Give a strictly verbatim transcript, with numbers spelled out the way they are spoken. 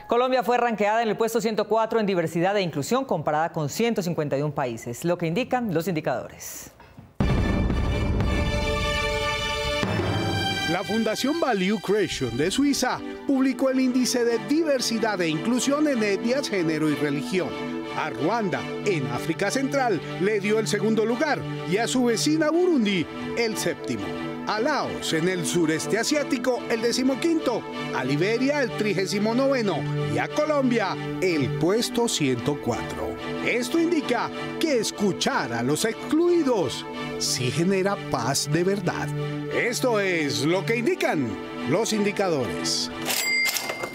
Colombia fue rankeada en el puesto ciento cuatro en diversidad e inclusión comparada con ciento cincuenta y uno países, lo que indican los indicadores. La Fundación Value Creation de Suiza publicó el índice de diversidad e inclusión en etnias, género y religión. A Ruanda, en África Central, le dio el segundo lugar y a su vecina Burundi el séptimo. A Laos, en el sureste asiático, el decimoquinto. A Liberia, el trigésimo noveno. Y a Colombia, el puesto ciento cuatro. Esto indica que escuchar a los excluidos sí genera paz de verdad. Esto es lo que indican los indicadores.